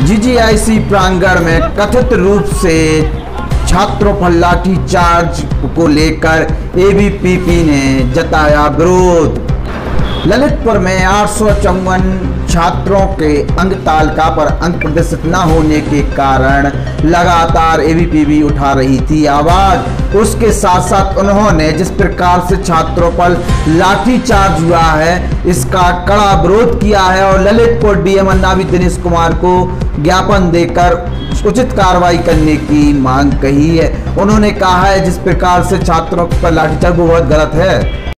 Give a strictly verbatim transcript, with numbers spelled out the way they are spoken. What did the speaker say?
GGIC प्रांगण में कथित रूप से छात्रों पर लाठीचार्ज को लेकर एबीवीपी ने जताया विरोध। ललितपुर में आठ सौ चौवन छात्रों के अंक तालिका पर अंक प्रदर्शित न होने के कारण लगातार एबीवीपी उठा रही थी आवाज। उसके साथ साथ उन्होंने जिस प्रकार से छात्रों पर लाठीचार्ज हुआ है इसका कड़ा विरोध किया है और ललितपुर डीएम अन्नावी दिनेश कुमार को ज्ञापन देकर उचित कार्रवाई करने की मांग कही है। उन्होंने कहा है जिस प्रकार से छात्रों पर लाठीचार्ज बहुत गलत है।